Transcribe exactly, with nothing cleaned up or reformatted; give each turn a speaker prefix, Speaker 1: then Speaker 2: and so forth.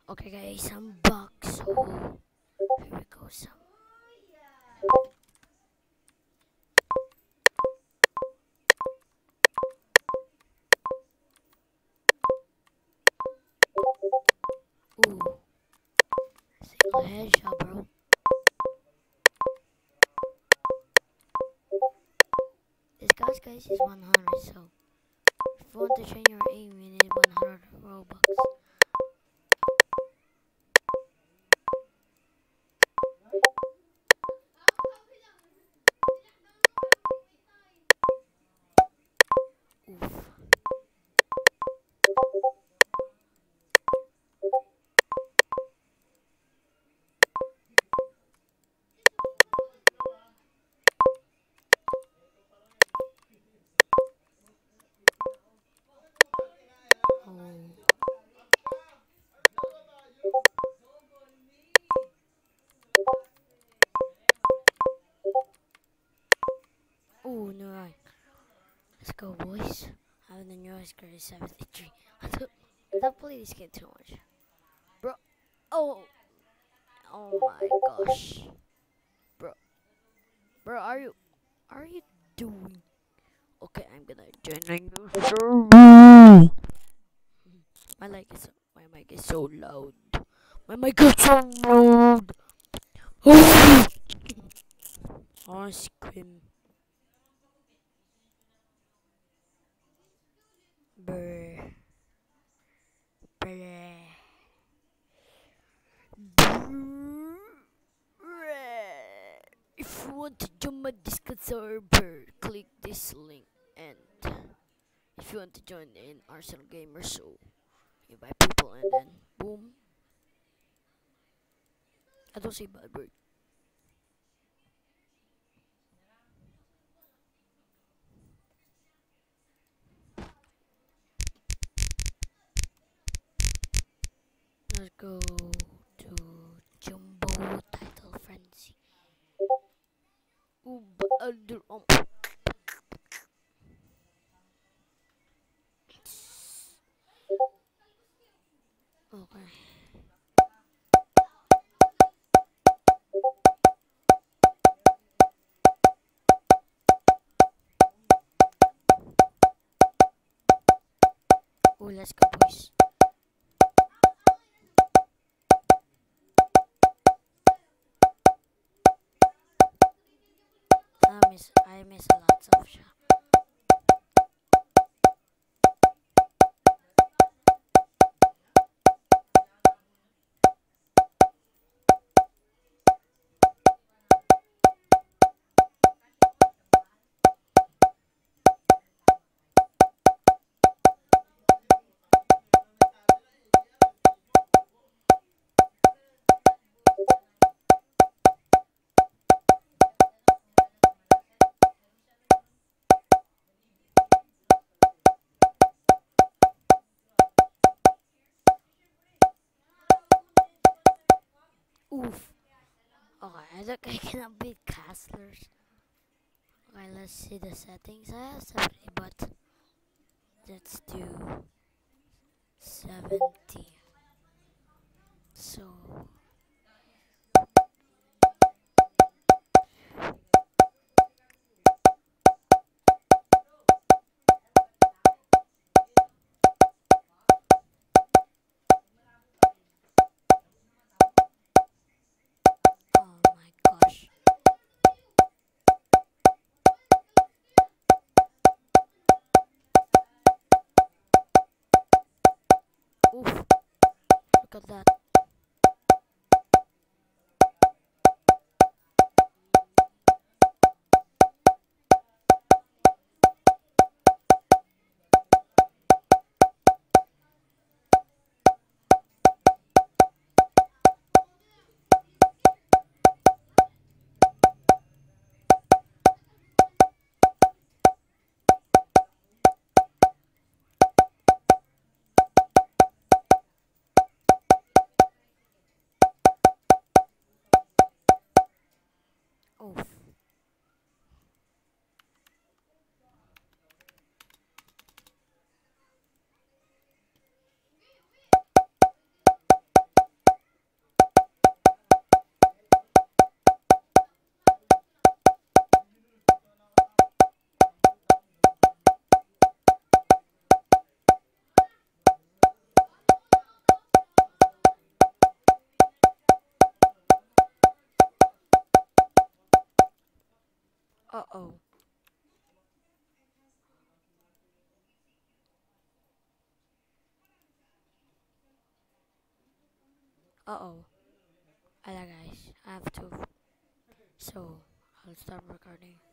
Speaker 1: Okay guys, some bugs. So here we go. Some. Ooh, single headshot, bro. This guy's guys is one hundred. So if you want to train your aim, you need one hundred robux. Oof. Oh. Ooh, no right. Let's go, boys. I have the newest grade is seventy-three. I don't, I don't play this game too much, bro. Oh, oh my gosh, bro, bro, are you, are you doing? Okay, I'm gonna join a new server. My mic is, my mic is so loud. My mic is so loud. Oh, I scream. Brr, brr, brr. If you want to join my Discord server, click this link. And if you want to join in Arsenal Gamer, so invite people and then boom. I don't say bad word. Let's go to Jumbo Title Frenzy. Ooh, but I'll do um. Okay. Oh, let's go, boys. I miss, I miss a lot of shit. Oof. Okay, I think I cannot beat castlers. Okay, let's see the settings. I have seventy, but let's do seventy. So, oh my gosh. Oof, look at that. Uh oh. Uh oh. Alright, guys. I have to. So, I'll start recording.